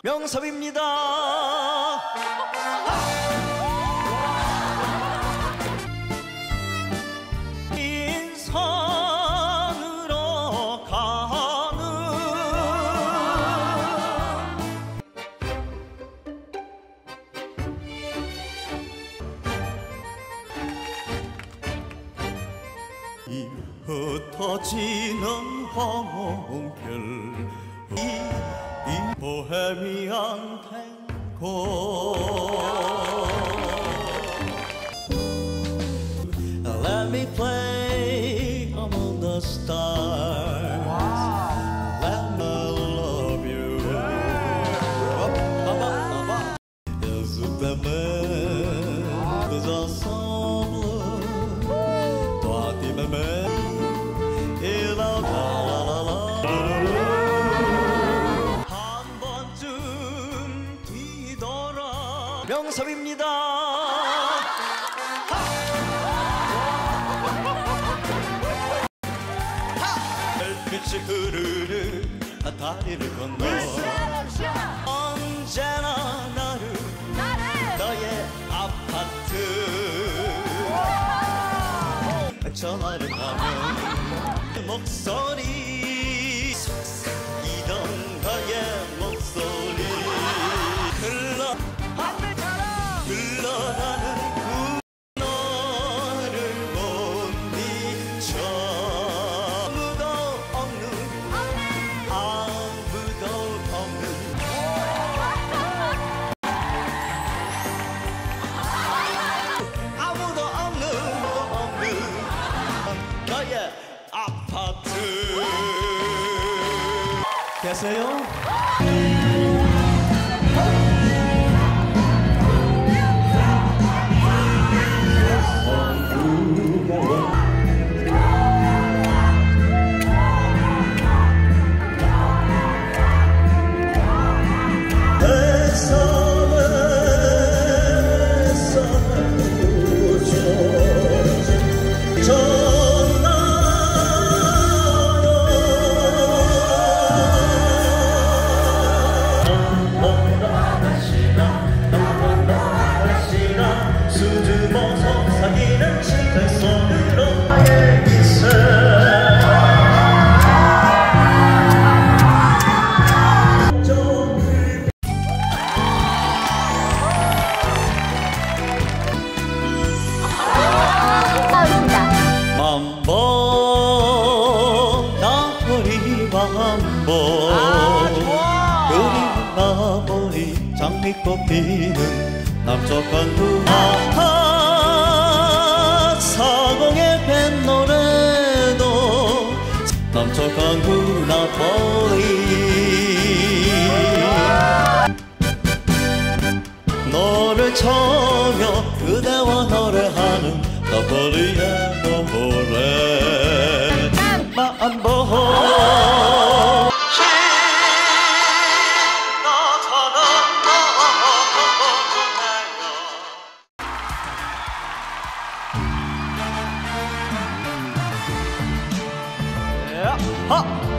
명섭입니다. 인산으로 가는 이 흩어지는 황홍별 이 보헤미안 탱고 Let me play among the stars. Let me love you. Is the man is a song? Toi tu m'aimes et la la la la. 한 번쯤 뒤돌아 명섭입니다. 빛이 흐르는 다리를 건너 언제나 나를 너의 아파트 전화를 하면 목소리 속삭이던 너의 목소리 흘러가는 너를 못 잊어 아무도 없는 너의 아파트 계세요? 나버리 장미꽃 피는 남쪽한 누나 사공의 뱃노래도 남쪽한 누나버리 너를 쳐며 그대와 노래하는 나버리의 노래 만보 하!